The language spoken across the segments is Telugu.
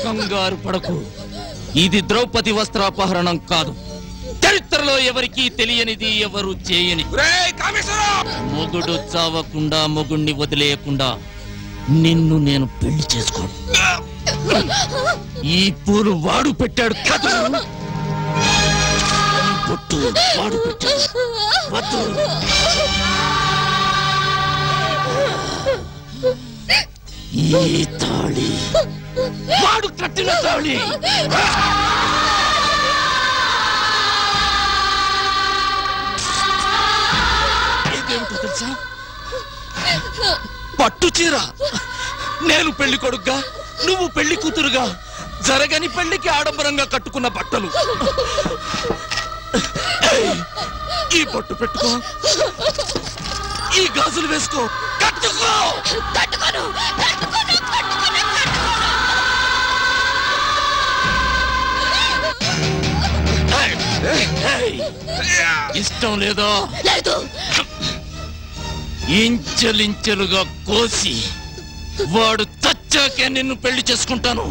కంగారు పడకు. ఇది ద్రౌపది వస్త్రాపహరణం కాదు. చరిత్రలో ఎవరికీ తెలియనిది, ఎవరు చేయని. మొగుడు చావకుండా మొగుణ్ణి వదిలేయకుండా నిన్ను నేను పెళ్లి చేసుకోను. ఈ పూలు వాడు పెట్టాడు కదా, ఈ బొట్టు వాడు పెట్టాడు. వద్దు. ఈ తాళి వాడు కట్టిన తాళి. ఇదేమిటో తెలుసా? పట్టు చీర. నేను పెళ్లి కొడుకుగా, నువ్వు పెళ్లి కూతురుగా జరగని పెళ్లికి ఆడంబరంగా కట్టుకున్న బట్టలు. ఈ బొట్టు పెట్టుకో, ఈ గాజులు వేసుకో, కట్టుకో. ఇష్టం లేదో ఇంచెలించెలుగా కోసి వాడు చచ్చాకే నిన్ను పెళ్లి చేసుకుంటాను.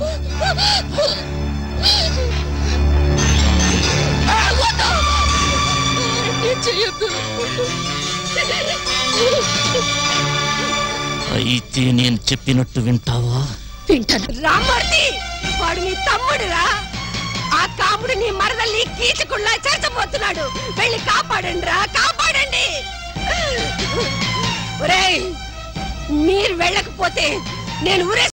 అయితే నేను చెప్పినట్టు వింటావా? వింటాను. రామూర్తి, వాడు నీ తమ్ముడురా. ఆ కాముడు నీ మరదల్ని కీచకుల్లా చేసపోతున్నాడు. వెళ్ళి కాపాడండి రా, కాపాడండి. ఒరేయ్, మీరు వెళ్ళకపోతే నేను ఊరే